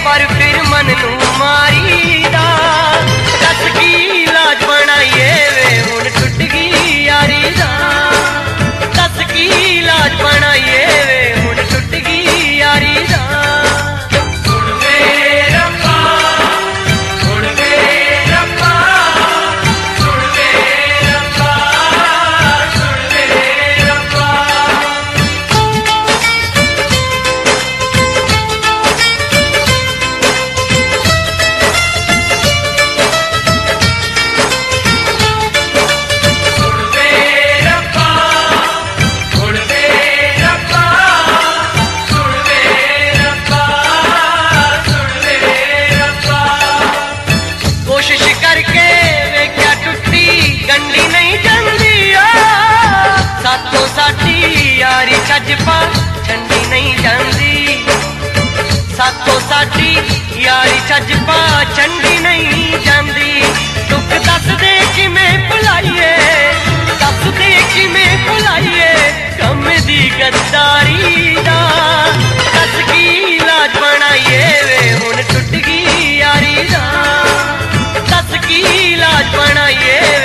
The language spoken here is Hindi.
पर फिर मन नू मारीदा। दस की लाज बनाइए वे हुण टुट गई यारी दा। दस की लाज बनाइए वे हुण टुट गई यारी दा। यारी छज पा छंडी नहीं जांदी। सातों साडी यारी छज पा छंडी नहीं जांदी। दुख दस दे किवें भुलाइए, दस दे किवें भुलाइए कम दी गद्दारी दा। दस की लाज बनाइए वे हुण टुट गई यारी दा। दस की लाज बनाइए